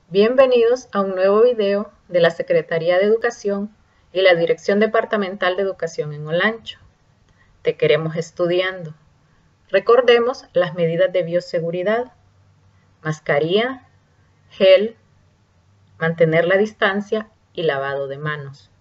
Bienvenidos a un nuevo video de la Secretaría de Educación y la Dirección Departamental de Educación en Olancho. Te queremos estudiando. Recordemos las medidas de bioseguridad: mascarilla, gel, mantener la distancia y lavado de manos.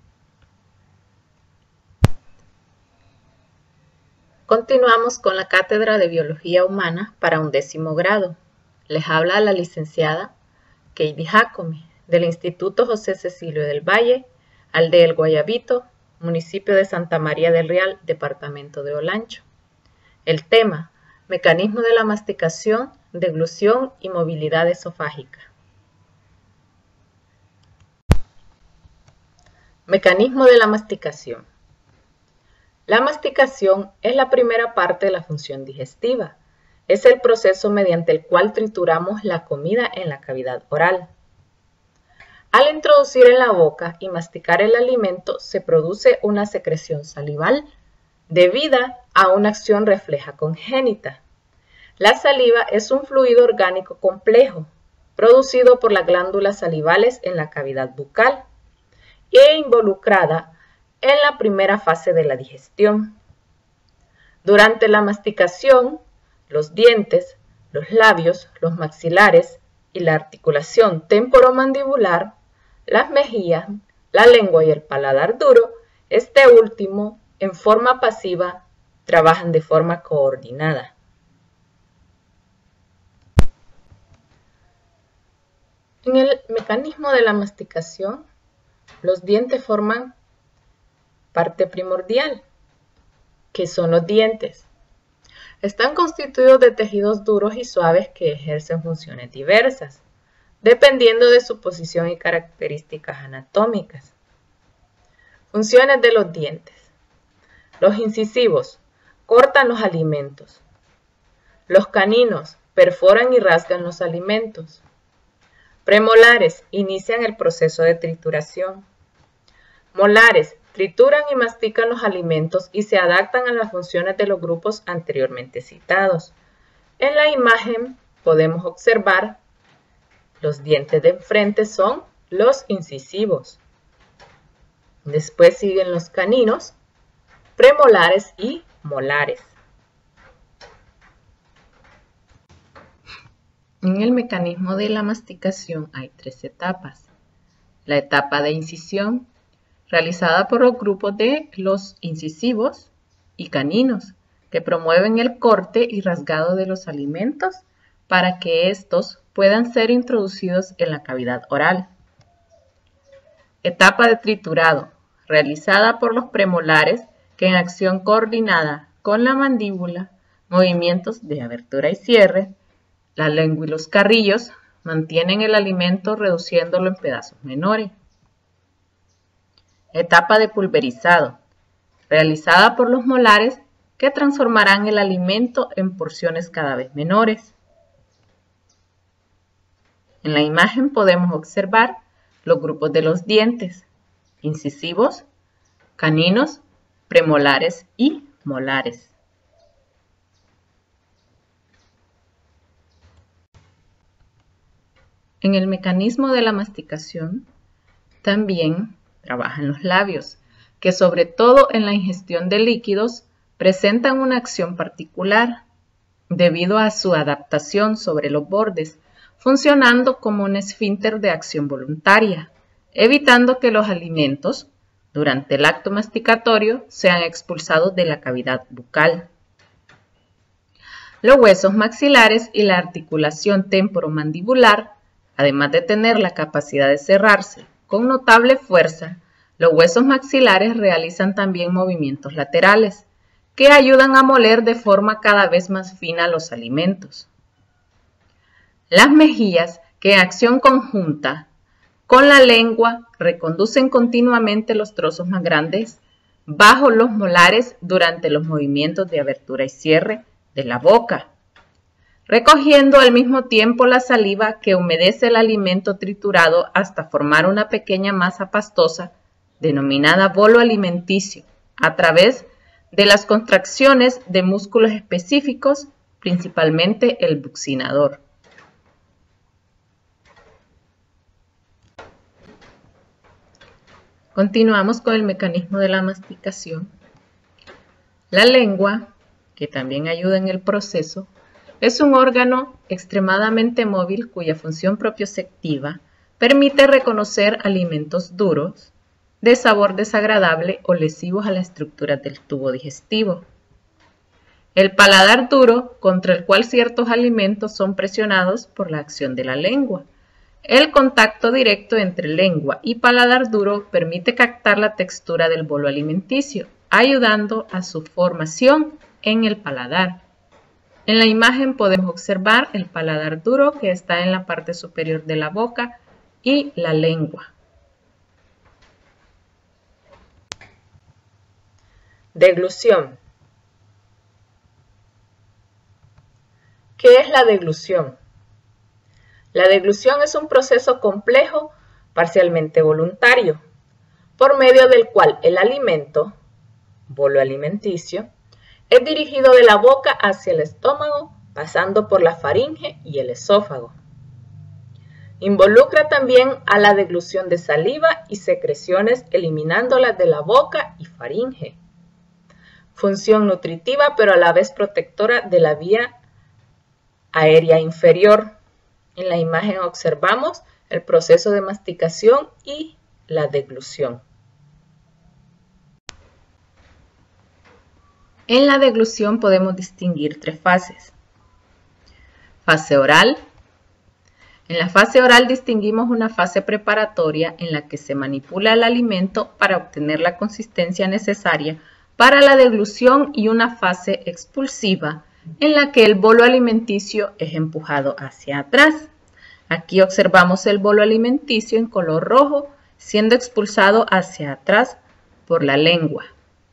Continuamos con la Cátedra de Biología Humana para 11º grado. Les habla la licenciada Katie Jacome, del Instituto José Cecilio del Valle, aldea El Guayabito, municipio de Santa María del Real, departamento de Olancho. El tema: mecanismo de la masticación, deglución y movilidad esofágica. Mecanismo de la masticación. La masticación es la primera parte de la función digestiva. Es el proceso mediante el cual trituramos la comida en la cavidad oral. Al introducir en la boca y masticar el alimento, se produce una secreción salival debida a una acción refleja congénita. La saliva es un fluido orgánico complejo, producido por las glándulas salivales en la cavidad bucal e involucrada en la primera fase de la digestión. Durante la masticación, los dientes, los labios, los maxilares y la articulación temporomandibular, las mejillas, la lengua y el paladar duro, este último, en forma pasiva, trabajan de forma coordinada. En el mecanismo de la masticación, los dientes forman parte primordial, que son los dientes. Están constituidos de tejidos duros y suaves que ejercen funciones diversas, dependiendo de su posición y características anatómicas. Funciones de los dientes. Los incisivos cortan los alimentos. Los caninos perforan y rasgan los alimentos. Premolares inician el proceso de trituración. Molares trituran y mastican los alimentos y se adaptan a las funciones de los grupos anteriormente citados. En la imagen podemos observar los dientes de enfrente son los incisivos. Después siguen los caninos, premolares y molares. En el mecanismo de la masticación hay 3 etapas. La etapa de incisión, realizada por los grupos de los incisivos y caninos, que promueven el corte y rasgado de los alimentos para que estos puedan ser introducidos en la cavidad oral. Etapa de triturado, realizada por los premolares, que en acción coordinada con la mandíbula, movimientos de abertura y cierre, la lengua y los carrillos, mantienen el alimento reduciéndolo en pedazos menores. Etapa de pulverizado, realizada por los molares, que transformarán el alimento en porciones cada vez menores. En la imagen podemos observar los grupos de los dientes: incisivos, caninos, premolares y molares. En el mecanismo de la masticación también trabajan los labios, que sobre todo en la ingestión de líquidos presentan una acción particular, debido a su adaptación sobre los bordes, funcionando como un esfínter de acción voluntaria, evitando que los alimentos, durante el acto masticatorio, sean expulsados de la cavidad bucal. Los huesos maxilares y la articulación temporomandibular, además de tener la capacidad de cerrarse con notable fuerza, los huesos maxilares realizan también movimientos laterales, que ayudan a moler de forma cada vez más fina los alimentos. Las mejillas, que en acción conjunta con la lengua reconducen continuamente los trozos más grandes bajo los molares durante los movimientos de abertura y cierre de la boca, recogiendo al mismo tiempo la saliva que humedece el alimento triturado hasta formar una pequeña masa pastosa denominada bolo alimenticio, a través de las contracciones de músculos específicos, principalmente el buccinador. Continuamos con el mecanismo de la masticación. La lengua, que también ayuda en el proceso, es un órgano extremadamente móvil cuya función propioceptiva permite reconocer alimentos duros, de sabor desagradable o lesivos a la estructura del tubo digestivo. El paladar duro, contra el cual ciertos alimentos son presionados por la acción de la lengua. El contacto directo entre lengua y paladar duro permite captar la textura del bolo alimenticio, ayudando a su formación en el paladar. En la imagen podemos observar el paladar duro que está en la parte superior de la boca y la lengua. Deglución. ¿Qué es la deglución? La deglución es un proceso complejo, parcialmente voluntario, por medio del cual el alimento, bolo alimenticio, es dirigido de la boca hacia el estómago, pasando por la faringe y el esófago. Involucra también a la deglución de saliva y secreciones, eliminándolas de la boca y faringe. Función nutritiva, pero a la vez protectora de la vía aérea inferior. En la imagen observamos el proceso de masticación y la deglución. En la deglución podemos distinguir tres fases. Fase oral. En la fase oral distinguimos una fase preparatoria en la que se manipula el alimento para obtener la consistencia necesaria para la deglución y una fase expulsiva en la que el bolo alimenticio es empujado hacia atrás. Aquí observamos el bolo alimenticio en color rojo siendo expulsado hacia atrás por la lengua.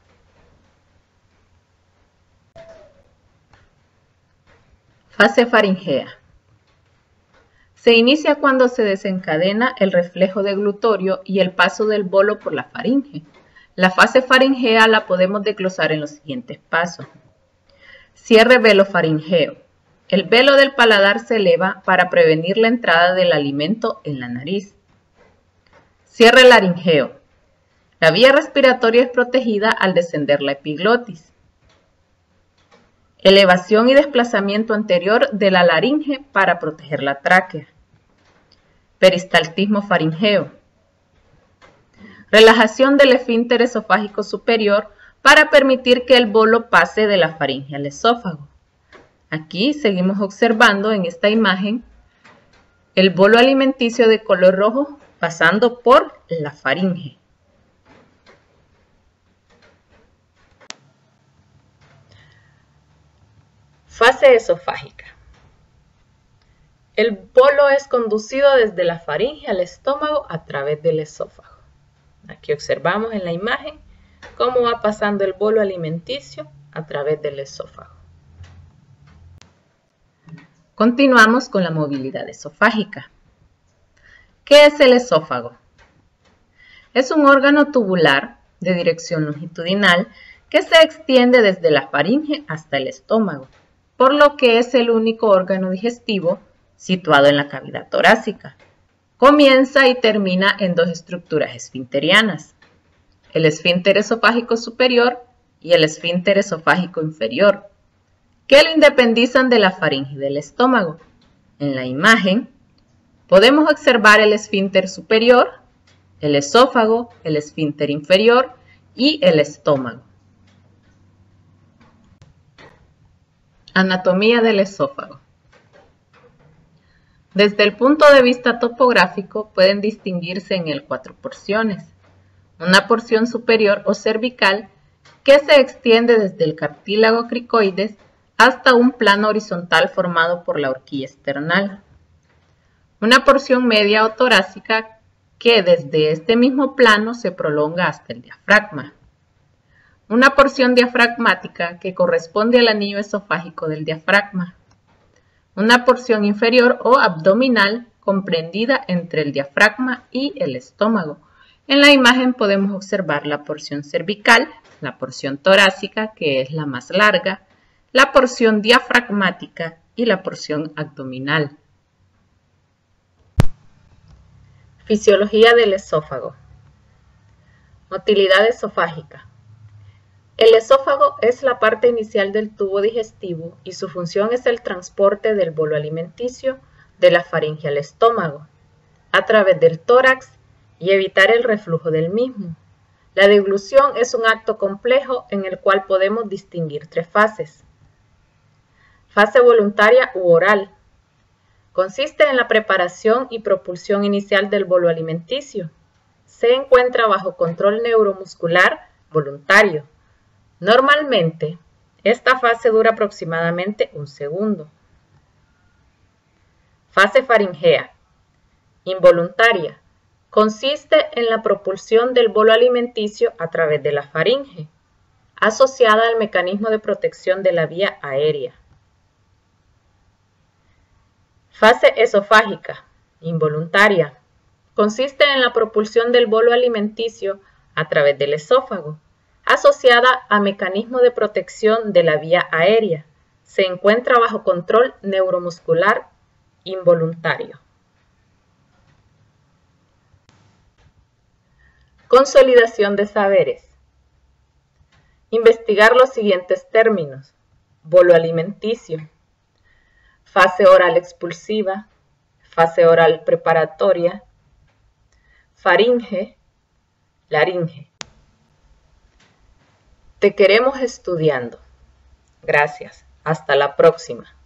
Fase faringea. Se inicia cuando se desencadena el reflejo deglutorio y el paso del bolo por la faringe. La fase faringea la podemos desglosar en los siguientes pasos. Cierre velofaringeo. El velo del paladar se eleva para prevenir la entrada del alimento en la nariz. Cierre laringeo. La vía respiratoria es protegida al descender la epiglotis. Elevación y desplazamiento anterior de la laringe para proteger la tráquea. Peristaltismo faringeo. Relajación del esfínter esofágico superior para permitir que el bolo pase de la faringe al esófago. Aquí seguimos observando en esta imagen el bolo alimenticio de color rojo pasando por la faringe. Fase esofágica. El bolo es conducido desde la faringe al estómago a través del esófago. Aquí observamos en la imagen cómo va pasando el bolo alimenticio a través del esófago. Continuamos con la movilidad esofágica. ¿Qué es el esófago? Es un órgano tubular de dirección longitudinal que se extiende desde la faringe hasta el estómago, por lo que es el único órgano digestivo situado en la cavidad torácica. Comienza y termina en dos estructuras esfinterianas, el esfínter esofágico superior y el esfínter esofágico inferior, que lo independizan de la faringe y del estómago. En la imagen podemos observar el esfínter superior, el esófago, el esfínter inferior y el estómago. Anatomía del esófago. Desde el punto de vista topográfico pueden distinguirse en él 4 porciones. Una porción superior o cervical que se extiende desde el cartílago cricoides hasta un plano horizontal formado por la horquilla esternal. Una porción media o torácica que desde este mismo plano se prolonga hasta el diafragma. Una porción diafragmática que corresponde al anillo esofágico del diafragma. Una porción inferior o abdominal comprendida entre el diafragma y el estómago. En la imagen podemos observar la porción cervical, la porción torácica, que es la más larga, la porción diafragmática y la porción abdominal. Fisiología del esófago. Motilidad esofágica. El esófago es la parte inicial del tubo digestivo y su función es el transporte del bolo alimenticio de la faringe al estómago, a través del tórax y evitar el reflujo del mismo. La deglución es un acto complejo en el cual podemos distinguir 3 fases. Fase voluntaria u oral. Consiste en la preparación y propulsión inicial del bolo alimenticio. Se encuentra bajo control neuromuscular voluntario. Normalmente, esta fase dura aproximadamente 1 segundo. Fase faringea. Involuntaria. Consiste en la propulsión del bolo alimenticio a través de la faringe, asociada al mecanismo de protección de la vía aérea. Fase esofágica. Involuntaria. Consiste en la propulsión del bolo alimenticio a través del esófago, asociada a mecanismo de protección de la vía aérea. Se encuentra bajo control neuromuscular involuntario. Consolidación de saberes. Investigar los siguientes términos: bolo alimenticio, fase oral expulsiva, fase oral preparatoria, faringe, laringe. Te queremos estudiando. Gracias. Hasta la próxima.